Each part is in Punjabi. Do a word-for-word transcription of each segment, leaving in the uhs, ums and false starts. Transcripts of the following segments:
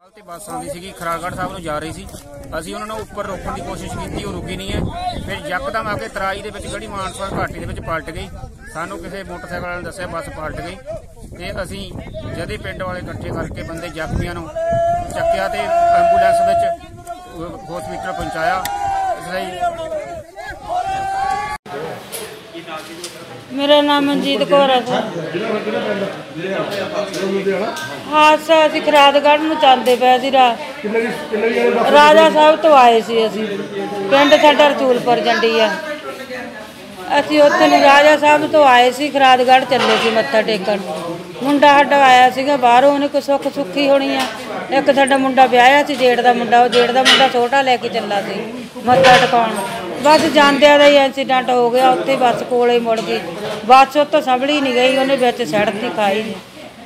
ਤੇ ਬੱਸ ਆਉਂਦੀ ਸੀਗੀ ਖਰਾਲਗੜ੍ਹ ਸਾਹਿਬ ਨੂੰ ਜਾ ਰਹੀ ਸੀ। ਅਸੀਂ ਉਹਨਾਂ ਨੂੰ ਉੱਪਰ ਰੋਕਣ ਦੀ ਕੋਸ਼ਿਸ਼ ਕੀਤੀ, ਉਹ ਰੁਕੀ ਨਹੀਂ ਹੈ। ਫਿਰ ਯਕਦਮ ਆ ਕੇ ਤਰਾਈ ਦੇ ਵਿੱਚ ਗੜੀ ਮਾਨਸਾ ਘਾਟੀ ਦੇ ਵਿੱਚ ਪਲਟ ਗਈ। ਸਾਨੂੰ ਕਿਸੇ ਮੋਟਰਸਾਈਕਲ ਵਾਲੇ ਨੇ ਦੱਸਿਆ ਬੱਸ ਪਲਟ ਗਈ ਤੇ ਅਸੀਂ ਜਦੇ ਪਿੰਡ ਵਾਲੇ ਇਕੱਠੇ ਕਰਕੇ ਬੰਦੇ ਜ਼ਖਮੀਆਂ ਨੂੰ ਚੱਕਿਆ ਤੇ ਐਂਬੂਲੈਂਸ ਵਿੱਚ ਹਸਪੀਟਲ ਪਹੁੰਚਾਇਆ। ਇਸ ਲਈ मेरा नाम मनजीत कौर है। हादसा असी खरादगढ़ ਨੂੰ ਜਾਂਦੇ ਪਏ ਸੀ। ਰਾਜਾ ਸਾਹਿਬ ਤੋਂ ਆਏ ਸੀ। ਅਸੀਂ ਪਿੰਡ ਸਾਡਾ ਰਸੂਲਪੁਰ ਜੰਡੀ ਆ। ਅਸੀਂ ਉੱਥੇ ਨੂੰ ਰਾਜਾ ਸਾਹਿਬ ਤੋਂ ਆਏ ਸੀ, ਖਰਾਦਗੜ੍ਹ ਚੱਲੇ ਸੀ ਮੱਥਾ ਟੇਕਣ। ਮੁੰਡਾ ਸਾਡਾ ਆਇਆ ਸੀਗਾ ਬਾਹਰੋਂ, ਉਹਨੇ ਕੋਈ ਸੁੱਖ ਸੁੱਖੀ ਹੋਣੀ ਆ। ਇੱਕ ਸਾਡਾ ਮੁੰਡਾ ਵਿਆਹਿਆ ਸੀ, ਜੇਠ ਦਾ ਮੁੰਡਾ। ਉਹ ਜੇਠ ਦਾ ਮੁੰਡਾ ਛੋਟਾ ਲੈ ਕੇ ਚੱਲਾ ਸੀ ਮੱਥਾ ਟਿਕਾਉਣ। बस ਜਾਂਦਿਆਂ ਦਾ ਹੀ ਐਕਸੀਡੈਂਟ ਹੋ ਗਿਆ। ਉੱਥੇ ਬੱਸ ਕੋਲੇ ਹੀ ਮੁੜ ਗਈ। ਬੱਸ ਉੱਤੋਂ ਸੰਭਲੀ ਨਹੀਂ ਗਈ, ਉਹਨੇ ਵਿੱਚ ਸੜਕ ਹੀ ਖਾਈ ਨਹੀਂ।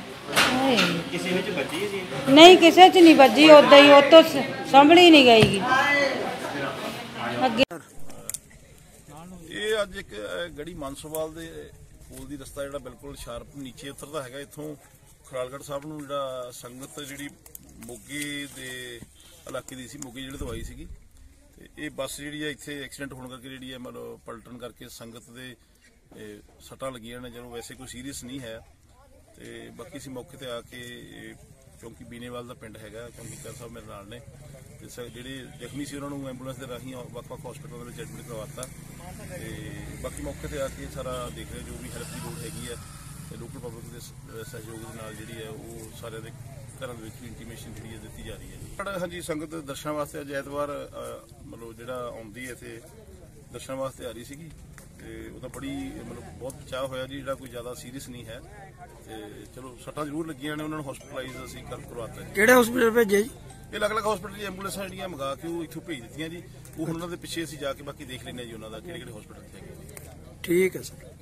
ਨਹੀਂ ਕਿਸੇ 'ਚ ਨਹੀਂ ਵੱਜੀ, ਉੱਦਾਂ ਹੀ ਉੱਤੋਂ ਸੰਭਲੀ ਨਹੀਂ ਗਈ। ਅੱਗੇ ਇਹ ਅੱਜ ਇੱਕ ਗੜੀ ਮਾਨਸੋਵਾਲ ਦੇ ਪੁਲ ਦੀ ਰਸਤਾ ਜਿਹੜਾ ਬਿਲਕੁਲ ਸ਼ਾਰਪ ਨੀਚੇ ਉਤਰਦਾ ਹੈਗਾ। ਇੱਥੋਂ ਖਰਾਲਗੜ੍ਹ ਸਾਹਿਬ ਨੂੰ ਜਿਹੜਾ ਸੰਗਤ ਜਿਹੜੀ ਮੋਗੇ ਦੇ ਇਲਾਕੇ ਦੀ ਸੀ, ਮੋਗੇ ਜਿਹੜੇ ਤੋਂ ਆਈ ਸੀਗੀ, ਇਹ ਬੱਸ ਜਿਹੜੀ ਹੈ ਇੱਥੇ ਐਕਸੀਡੈਂਟ ਹੋਣ ਕਰਕੇ ਜਿਹੜੀ ਹੈ ਮਤਲਬ ਪਲਟਣ ਕਰਕੇ ਸੰਗਤ ਦੇ ਸੱਟਾਂ ਲੱਗੀਆਂ ਨੇ। ਜਦੋਂ ਵੈਸੇ ਕੋਈ ਸੀਰੀਅਸ ਨਹੀਂ ਹੈ ਤੇ ਬਾਕੀ ਅਸੀਂ ਮੌਕੇ ਤੇ ਆ ਕੇ, ਕਿਉਂਕਿ ਬੀਨੇਵਾਲ ਦਾ ਪਿੰਡ ਹੈਗਾ, ਕਿਉਂਕਿ ਕਰ ਸਾਹਿਬ ਮੇਰੇ ਨਾਲ ਨੇ, ਤੇ ਜਿਹੜੇ ਜ਼ਖਮੀ ਸੀ ਉਹਨਾਂ ਨੂੰ ਐਂਬੂਲੈਂਸ ਦੇ ਰਾਹੀਂ ਵੱਖ-ਵੱਖ ਹਸਪਤਾਲਾਂ ਦੇ ਵਿੱਚ ਐਡਮਿਟ ਕਰਵਾਤਾ। ਤੇ ਬਾਕੀ ਮੌਕੇ ਤੇ ਆ ਕੇ ਸਾਰਾ ਦੇਖ ਰਹੇ, ਜੋ ਵੀ ਹੈਲਪ ਦੀ ਲੋੜ ਹੈਗੀ ਹੈ ਤੇ ਲੋਕਲ ਪਬਲਿਕ ਦੇ ਸਹਿਯੋਗ ਦੇ ਨਾਲ ਜਿਹੜੀ ਹੈ ਉਹ ਸਾਰਿਆਂ ਦੇ ਘਰਾਂ ਦੇ ਵਿੱਚ ਵੀ ਇੰਟੀਮੇਸ਼ਨ ਜਿਹੜੀ ਹੈ ਦਿੱਤੀ ਜਾ ਰਹੀ ਹੈ। ਹਾਂਜੀ, ਸੰਗਤ ਦਰਸ਼ਨਾਂ ਵਾਸਤੇ ਅੱਜ ਐਤਵਾਰ ਮਤਲਬ ਜਿਹੜਾ ਆਉਂਦੀ ਹੈ ਤੇ ਦਰਸ਼ਨਾਂ ਵਾਸਤੇ ਆ ਰਹੀ ਸੀਗੀ ਤੇ ਉਹਦਾ ਬੜੀ ਮਤਲਬ ਬਹੁਤ ਬਚਾਅ ਹੋਇਆ ਜੀ। ਜਿਹੜਾ ਕੋਈ ਜ਼ਿਆਦਾ ਸੀਰੀਅਸ ਨਹੀਂ ਹੈ ਤੇ ਚਲੋ ਸੱਟਾਂ ਜ਼ਰੂਰ ਲੱਗੀਆਂ ਨੇ, ਉਹਨਾਂ ਨੂੰ ਹਸਪੀਟਲਾਈਜ਼ ਅਸੀਂ ਕਰ ਕਰਵਾਤਾ ਜੀ। ਕਿਹੜੇ ਹਸਪੀਟਲ ਭੇਜਿਆ ਜੀ? ਇਹ ਅਲੱਗ-ਅਲੱਗ ਹਸਪੀਟਲ ਦੀ ਐਂਬੂਲੈਂਸਾਂ ਜਿਹੜੀਆਂ ਮੰਗਾ ਕੇ ਉਹ ਇੱਥੋਂ ਭੇਜ ਦਿੱਤੀਆਂ ਜੀ। ਉਹ ਹੁਣ ਉਹਨਾਂ ਦੇ ਪਿੱਛੇ ਅਸੀਂ ਜਾ ਕੇ ਬਾਕੀ ਦੇਖ ਲੈਂਦੇ ਹਾਂ ਜੀ ਉਹਨਾਂ ਦਾ ਕਿਹੜੇ ਕਿਹੜੇ ਹਸਪੀਟਲ ਹੈਗੇ। ਠੀਕ ਹੈ ਸਰ।